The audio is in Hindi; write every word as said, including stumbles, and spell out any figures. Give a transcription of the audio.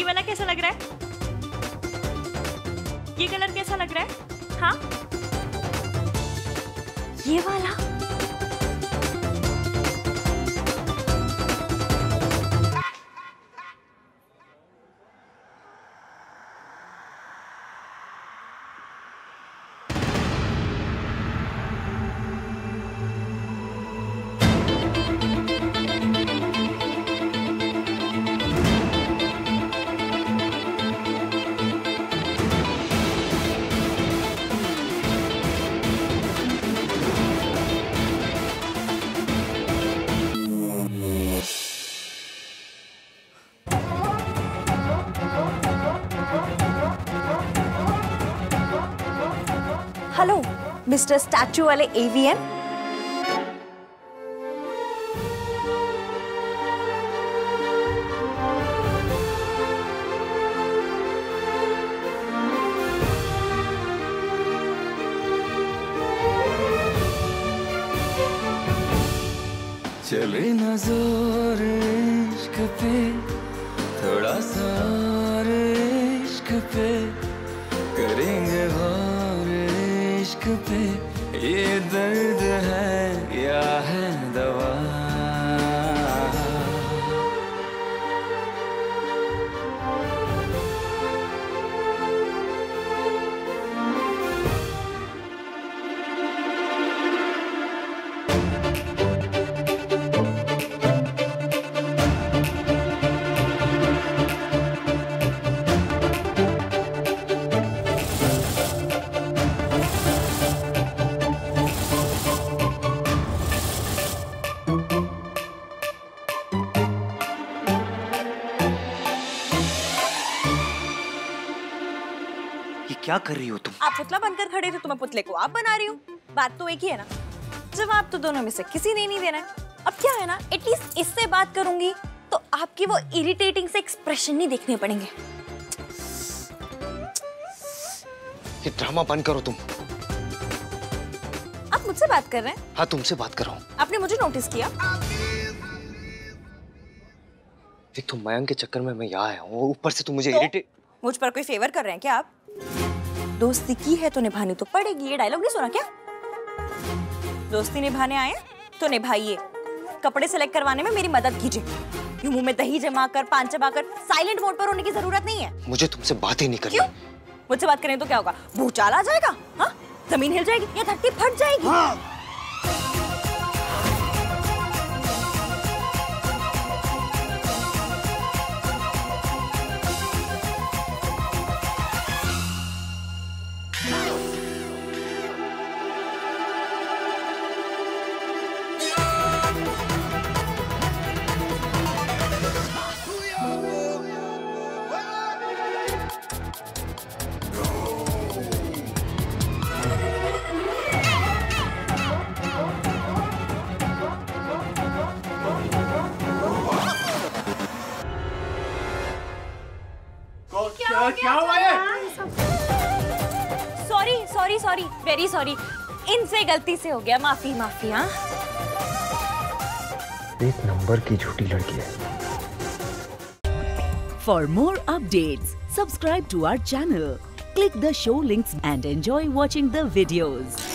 वाला कैसा लग रहा है? ये कलर कैसा लग रहा है? हाँ, ये वाला। हेलो मिस्टर स्टैचू वाले एवीएम। चले ना जोर इश्क पे, थोड़ा सा और इश्क पे करेंगे गौर इश्क पे। ये दर्द है या है दवा, क्या कर रही हो तुम? आप पुतला बनकर खड़े थे तो मैं पुतले को आप बना रही हूँ। बात तो एक ही है ना, जवाब तो दोनों में से किसी ने नहीं देना है। अब क्या है ना, एटलीस्ट इससे बात करूंगी तो आपकी वो इरिटेटिंग से एक्सप्रेशन नहीं देखने पड़ेंगे। ये ड्रामा बंद करो तुम। आप मुझसे बात कर रहे हैं? हाँ, तुमसे बात कर रहा हूँ। आपने मुझे नोटिस किया? देख, तुम मयंक के चक्कर में मैं यहाँ आया हूँ, ऊपर से तुम मुझे तो? इरिटेट। मुझ पर कोई फेवर कर रहे हैं क्या आप? दोस्ती की है तो निभानी तो पड़ेगी, ये डायलॉग नहीं सुना क्या? दोस्ती निभाने आए तो निभाइए, कपड़े सेलेक्ट करवाने में मेरी मदद कीजिए। यूं मुंह में दही जमा कर, पान चबा कर साइलेंट मोड पर होने की जरूरत नहीं है। मुझे तुमसे बात ही नहीं करनी। क्यों? मुझसे बात करें तो क्या होगा? भूचाल आ जाएगा? हाँ? जमीन हिल जाएगी या धरती फट जाएगी? हाँ। क्या हुआ है? Sorry sorry sorry very sorry, इनसे गलती से हो गया, माफी माफी। हाँ, एक नंबर की झूठी लड़की है। For more updates, subscribe to our channel, click the show links and enjoy watching the videos.